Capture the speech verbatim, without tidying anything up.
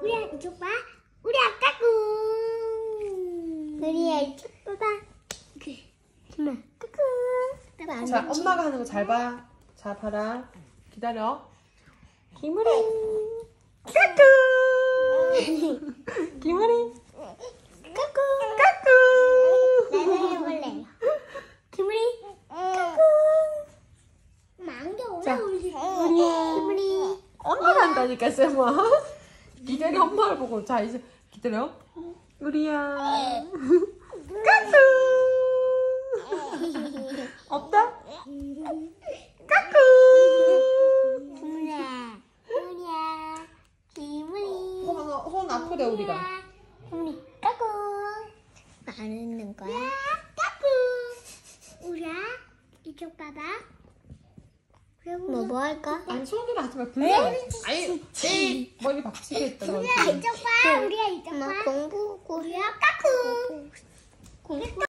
우리야 이쪽 봐. 우리야 까꿍. 우리야 이쪽 봐봐. 그래. 엄마 까꿍. 자, 엄마가 하는 거 잘 봐. 자, 봐라. 기다려. 기물이. 까꿍. 기물이. 까꿍. 까꿍. 나도 해볼래요. 기물이. 까꿍. 망도 자, 올라오지. 우리야. 기물이. 엄마가 한다니까, 쌤아. 기다려, 엄마를 보고. 자, 이제 기다려. 우리야. 까꿍. 없다? 까꿍. 기물이야. 기물이야. 기물이. 손, 손 아프대, 우리가. 기물이. 까꿍. 안 웃는 거야? 까꿍. 우리야 이쪽 봐봐. 뭐, 뭐 할까? 아니, 손으로 하지 마. 불려. 아니, 에이, 머리 박치겠다. 너. 우리야 이쪽 봐. 우리야 이쪽 봐. 공부. 우리야 까꿍. 공부.